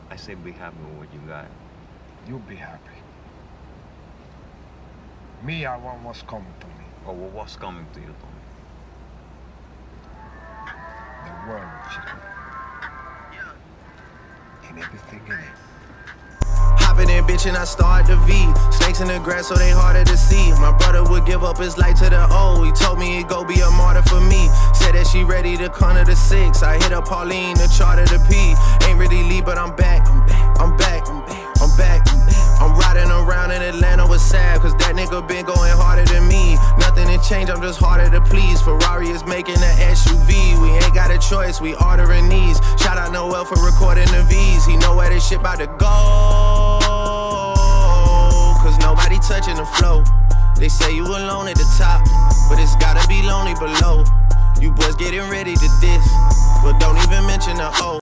I say be happy with what you got. You be happy. Me, I want what's coming to me. Oh, well, what's coming to you, Tommy? The world, chicken. And everything in it. Hopping in, bitch, and I start the V. Snakes in the grass, so they harder to see. My brother would give up his life to the O. He told me he'd go be a martyr for me. Said that she ready to corner the 6. I hit up Pauline to charter the P. Ain't really leave, but I'm back. I'm back. I'm riding around in Atlanta with Sav, cause that nigga been going harder than me. Nothing to change, I'm just harder to please. Ferrari is making an SUV. We ain't got a choice, we ordering these. Shout out Noel for recording the V's. He know where this shit about to go, cause nobody touching the flow. They say you alone at the top, but it's gotta be lonely below. You boys getting ready to diss, but don't even mention the O.